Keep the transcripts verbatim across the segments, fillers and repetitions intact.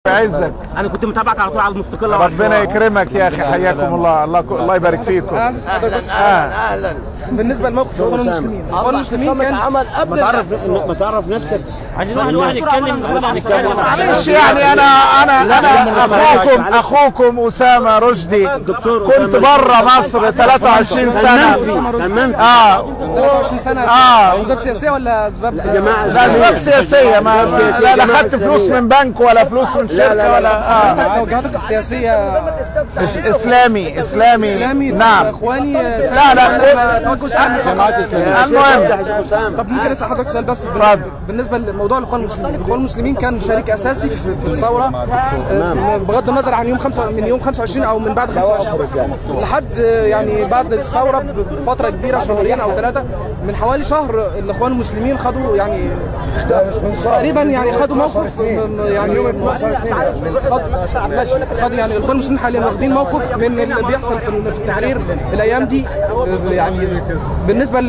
يعزك. انا كنت متابعك على طول على المستقله. ربنا يكرمك يا اخي، حياكم الله. الله الله يبارك فيكم. اهلا اهلا. بالنسبه لموقف اخوان المسلمين، اخوان المسلمين كان عمل قبل ما تعرف ما تعرف نفسك. عايزين واحد واحد يتكلم. معلش يعني انا انا انا اخوكم اخوكم اسامه رشدي، كنت بره مصر ثلاثة وعشرين سنه. اه ثلاثة وعشرين سنه. اه اسباب سياسيه ولا اسباب يا جماعه؟ لا اسباب سياسيه، ما لا لا خدت فلوس من بنك ولا فلوس من شركه ولا اه توجهاتك السياسيه اسلامي اسلامي اسلامي نعم اخواني. لا لا توجه اسلامي. المهم طب ممكن اسال حضرتك سؤال بس بالنسبه لموضوع الاخوان المسلمين. الاخوان المسلمين كان شريك اساسي في الثوره بغض النظر عن يوم خمسة من يوم خمسة وعشرين او من بعد خمسة وعشرين لحد يعني بعد الثوره بفتره كبيره، شهرين او ثلاثه. من حوالي شهر الاخوان المسلمين خدوا يعني تقريبا يعني خدوا موقف يعني خدوا يعني الاخوان المسلمين حاليا واخدين موقف من اللي بيحصل في التحرير الايام دي، يعني بالنسبه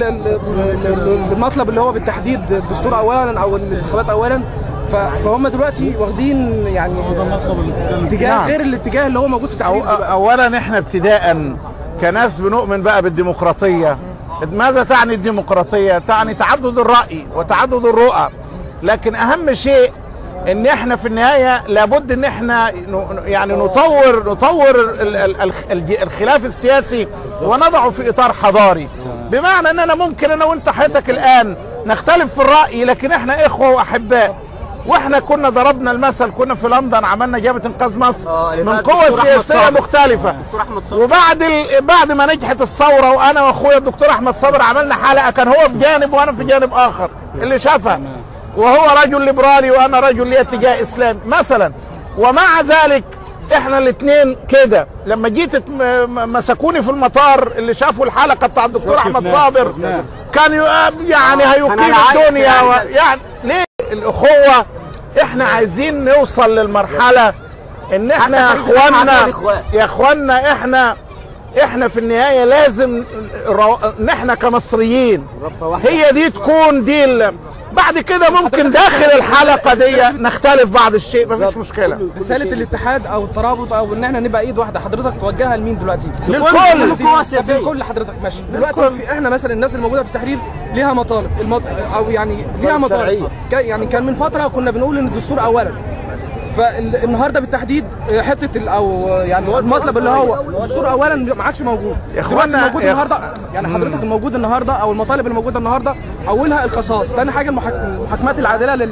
للمطلب اللي هو بالتحديد الدستور اولا او الانتخابات اولا. فهم دلوقتي واخدين يعني اتجاه غير الاتجاه اللي هو موجود في التحرير. اولا احنا ابتداء كناس بنؤمن بقى بالديمقراطيه. ماذا تعني الديمقراطيه؟ تعني تعدد الراي وتعدد الرؤى، لكن اهم شيء ان احنا في النهايه لابد ان احنا يعني نطور نطور الخلاف السياسي ونضعه في اطار حضاري، بمعنى اننا ممكن انا وانت حياتك الان نختلف في الراي، لكن احنا اخوه واحباء. واحنا كنا ضربنا المثل، كنا في لندن عملنا جبهه انقاذ مصر من قوى سياسيه مختلفه، وبعد ال... بعد ما نجحت الثوره وانا واخويا الدكتور احمد صابر عملنا حلقه، كان هو في جانب وانا في جانب اخر اللي شافها، وهو رجل ليبرالي وانا رجل ليه اتجاه اسلامي مثلا. ومع ذلك احنا الاثنين كده لما جيت مسكوني في المطار، اللي شافوا الحلقه بتاع الدكتور احمد صابر كان يعني هيقيم الدنيا و... يعني ليه الاخوه؟ احنا عايزين نوصل للمرحله ان احنا يا اخواننا يا اخواننا احنا احنا في النهايه لازم ان احنا كمصريين هي دي تكون دي. بعد كده ممكن داخل الحلقه دي نختلف بعض الشيء، مفيش مشكله. رساله الاتحاد او الترابط او ان احنا نبقى ايد واحده حضرتك توجهها لمين دلوقتي؟ للكل. للكل حضرتك ماشي. دلوقتي في احنا مثلا الناس الموجوده في التحرير ليها مطالب المط... او يعني ليها مطالب. يعني كان من فتره كنا بنقول ان الدستور اولا، فالنهارده بالتحديد حته او يعني المطلب اللي هو الدستور اولا ما عادش موجود يا اخوانا. موجود النهارده يعني حضرتك الموجود النهارده او المطالب الموجوده النهارده اولها القصاص، ثاني حاجه المحاكمات العادله لل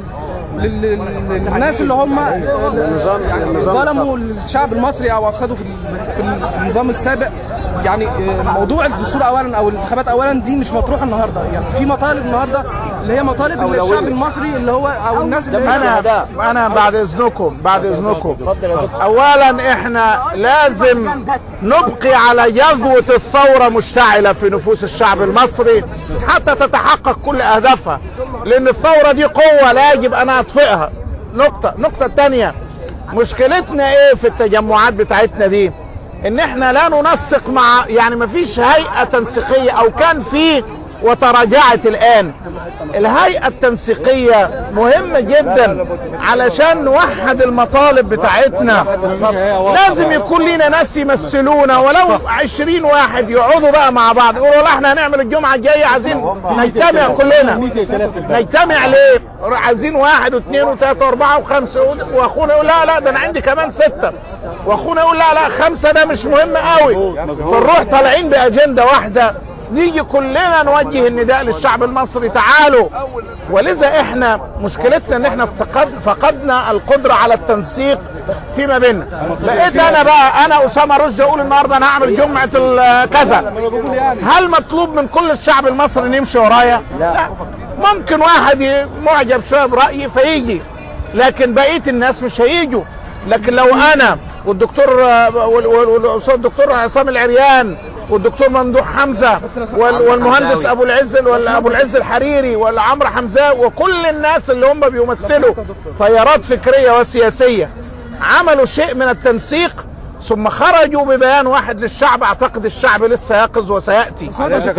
للناس اللي هم يعني ظلموا الشعب المصري او افسدوا في النظام السابق. يعني موضوع الدستور اولا او الانتخابات اولا دي مش مطروحه النهارده، يعني في مطالب النهارده اللي هي مطالب الشعب المصري اللي هو او الناس اللي انا انا بعد اذنكم بعد اذنكم اولا احنا لازم نبقي على يذوه الثوره مشتعله في نفوس الشعب المصري حتى تتحقق كل اهدافها، لان الثوره دي قوه لا يجب ان اطفئها. نقطه النقطه الثانيه، مشكلتنا ايه في التجمعات بتاعتنا دي؟ ان احنا لا ننسق مع يعني ما فيش هيئه تنسيقيه، او كان في وتراجعت الان. الهيئه التنسيقيه مهمه جدا علشان نوحد المطالب بتاعتنا. لازم يكون لنا ناس يمثلونا ولو عشرين واحد يقعدوا بقى مع بعض يقولوا لا احنا هنعمل الجمعه الجايه عايزين نجتمع كلنا. نجتمع ليه؟ عايزين واحد واثنين وثلاثه واربعه وخمسه، واخونا يقول لا لا ده انا عندي كمان سته، واخونا يقول لا لا خمسه ده مش مهم قوي، فنروح طالعين باجنده واحده نيجي كلنا نوجه النداء للشعب المصري تعالوا. ولذا احنا مشكلتنا ان احنا فقد فقدنا القدره على التنسيق فيما بيننا. بقيت انا بقى انا اسامه رشدي اقول النهارده انا هعمل جمعه كذا، هل مطلوب من كل الشعب المصري ان يمشي ورايا؟ لا. ممكن واحد معجب شويه برايي فيجي، لكن بقيه الناس مش هيجوا. لكن لو انا والدكتور والدكتور عصام العريان والدكتور ممدوح حمزه والمهندس ابو العز ابو العز الحريري والعمرو حمزه وكل الناس اللي هم بيمثلوا تيارات فكريه وسياسيه عملوا شيء من التنسيق ثم خرجوا ببيان واحد للشعب، اعتقد الشعب لسه يقظ وسياتي.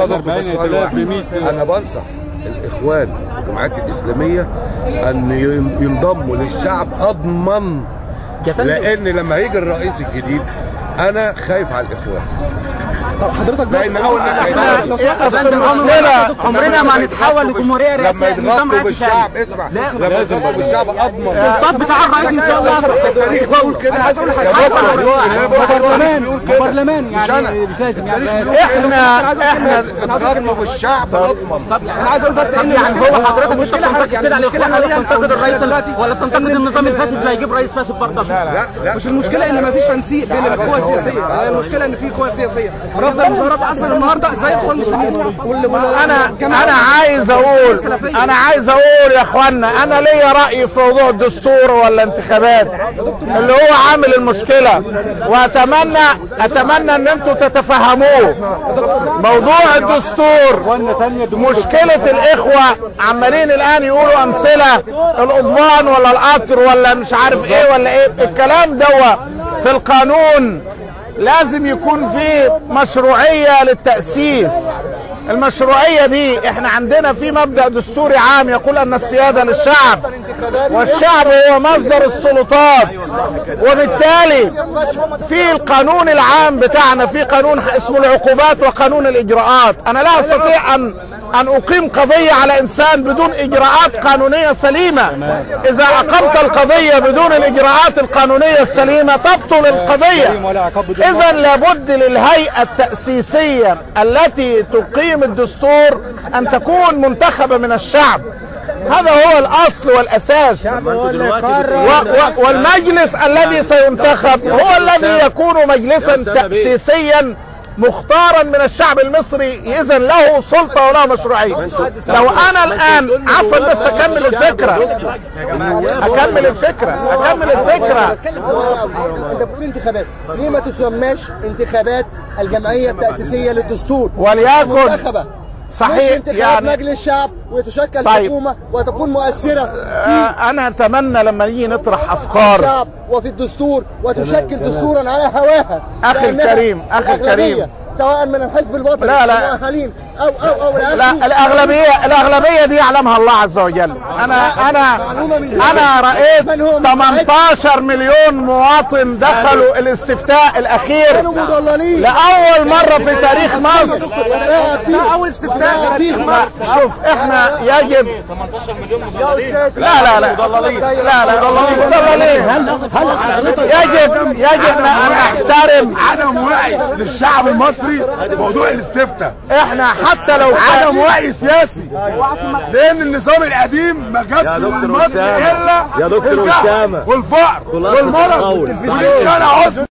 انا بنصح الاخوان والجماعات الاسلاميه ان ينضموا للشعب، اضمن لان لما هيجي الرئيس الجديد انا خايف على الاخوان. طب حضرتك بقى لان اول ناس احنا هيضغطوا اصل المشكله عمرنا ما هنتحول لجمهوريه رئاسيه لما يضغطوا بالشعب. اسمع، لما يضغطوا بالشعب اضمن السلطات بتاع الرئيس ان شاء الله. التاريخ بيقول كده. عايز اقول حاجه، برلمان برلمان مش انا. يعني مش لازم يعني احنا احنا اضغطوا بالشعب اضمن. انا عايز اقول بس ان يعني هو حضرتك مش المشكله بتنتقد يعني كده على المشكله الاخوان ولا حاليا بتنتقد الرئيس دلوقتي ولا بتنتقد النظام الفاسد اللي هيجيب رئيس فاسد برضه؟ لا لا مش المشكله ان مفيش تنسيق بين القوى السياسيه، هي المشكله ان في قوى سياسيه رافضه المظاهرات اصلا النهارده زي الاخوان المسلمين. انا انا عايز اقول انا عايز اقول يا اخوانا، انا ليا راي في موضوع الدستور ولا انتخابات اللي هو عامل المشكله، واتمنى اتمنى ان انتم تتفهموه. موضوع الدستور مشكله الاخوه عمالين الان يقولوا امثله القضبان ولا القطر ولا مش عارف ايه ولا ايه. الكلام دوا في القانون لازم يكون فيه مشروعيه للتاسيس. المشروعيه دي احنا عندنا في مبدأ دستوري عام يقول ان السياده للشعب والشعب هو مصدر السلطات، وبالتالي في القانون العام بتاعنا في قانون اسمه العقوبات وقانون الاجراءات. انا لا استطيع ان ان اقيم قضيه على انسان بدون اجراءات قانونيه سليمه. اذا اقمت القضيه بدون الاجراءات القانونيه السليمه تبطل القضيه. اذا لابد للهيئه التاسيسيه التي تقيم الدستور ان تكون منتخبه من الشعب. هذا هو الاصل والاساس، و و والمجلس الذي سينتخب هو الذي يكون مجلسا تاسيسيا مختارا من الشعب المصري، اذا له سلطه وله مشروعيه. لو انا الان عفوا بس اكمل الفكره اكمل الفكره اكمل الفكره انت بتقول انتخابات، ليه ما تسماش انتخابات الجمعيه التاسيسيه للدستور؟ وليكن صحيح يعني مجلس شعب وتشكل طيب. حكومه وتكون مؤثره آه انا اتمنى لما نيجي نطرح افكار الشعب وفي الدستور وتشكل دستورا على هواها. اخي الكريم اخي الكريم سواء من الحزب الوطني لا لا المؤهلين او او او لا الاغلبيه الاغلبيه دي يعلمها الله عز وجل. انا انا انا رايت ثمانية عشر مليون مواطن دخلوا الاستفتاء الاخير لاول مره في تاريخ مصر. لا اول استفتاء في تاريخ مصر. شوف احنا يجب لا لا لا لا لا مضللين. يجب يجب ان نحترم عدم وعي للشعب المصري موضوع الاستفتاء. احنا حتى لو عدم وعي سياسي، لان النظام القديم ما جابش لمصر الا يا دكتور الجهل أسامة والفقر والمرض واللي كان عسر